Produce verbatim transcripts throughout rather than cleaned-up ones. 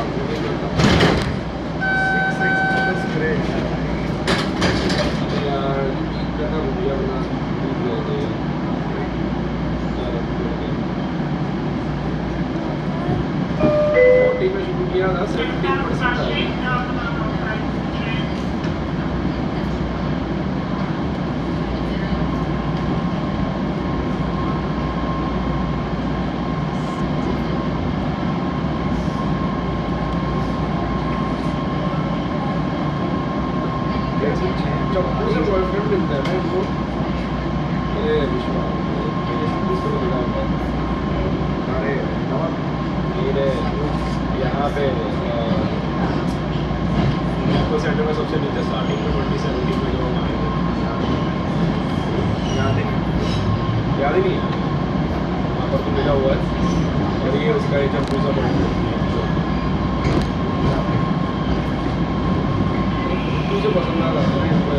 यहाँ पे तो सेंटर में सबसे नीचे स्टार्टिंग में ट्वेंटी सेवेंटीन में जो हम आए थे, याद ही याद ही नहीं है वहाँ पर तो मिला हुआ है। और ये उसका एक पूजा मुझे पसंद आ रहा है।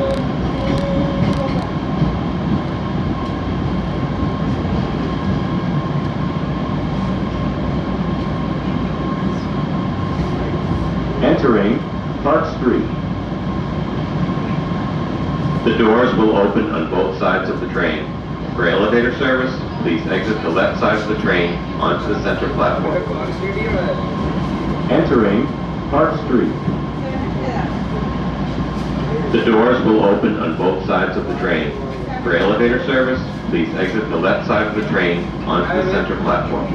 Entering Park Street. The doors will open on both sides of the train. For elevator service, please exit the left side of the train onto the center platform. Entering Park Street. The doors will open on both sides of the train. For elevator service, please exit the left side of the train onto the center platform.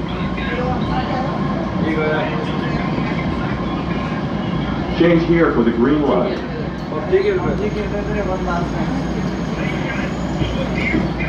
Change here for the green line.